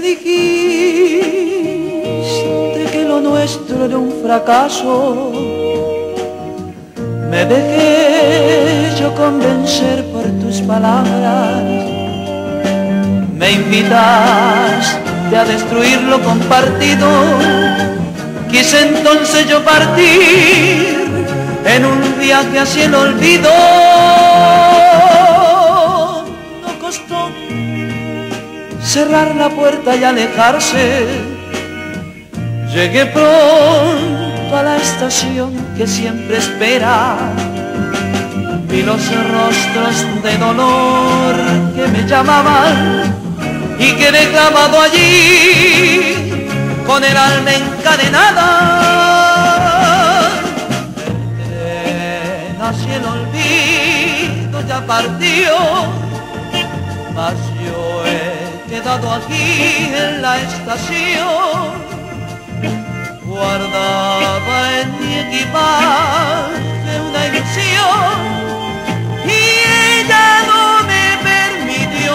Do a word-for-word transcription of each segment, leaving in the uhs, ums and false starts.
dijiste que lo nuestro era un fracaso, me dejé yo convencer por tus palabras. Me invitaste a destruir lo compartido. Quise entonces yo partir en un viaje hacia el olvido. No costó cerrar la puerta y alejarse. Llegué pronto a la estación que siempre espera. Vi los rostros de dolor que me llamaban y quedé clavado allí con el alma encadenada. El tren hacia el olvido ya partió, mas yo he quedado aquí en la estación. Guardaba en mi equipaje una ilusión y ella no me permitió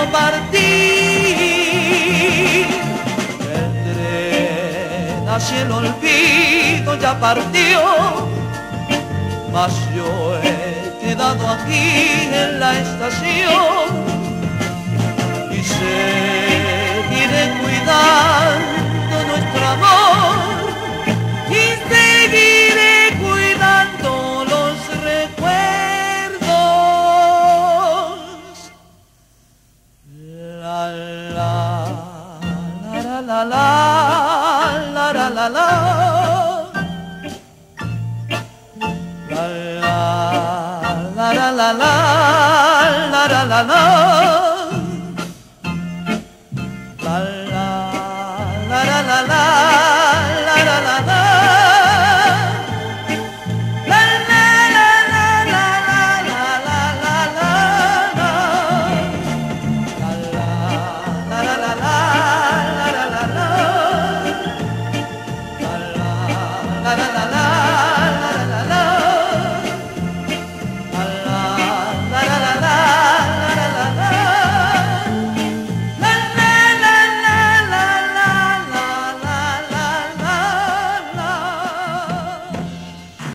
partir. El tren hacia el olvido ya partió, mas yo he quedado aquí en la estación y seguiré cuidando nuestro amor y seguiré cuidando los recuerdos. La la la la la la la la la la la la la la la la la